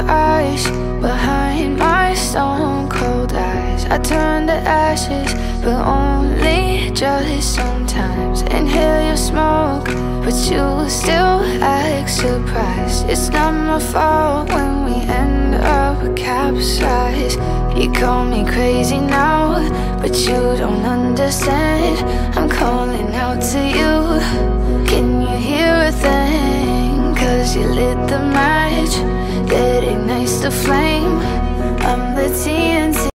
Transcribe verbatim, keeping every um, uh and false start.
ice behind my stone cold eyes. I turn to ashes, but only just sometimes. Inhale your smoke, but you still act surprised. It's not my fault when we end up capsized. You call me crazy now, but you don't understand. I'm calling out to you. Can you hear a thing? Cause you lit the match that ignites the flame. I'm the team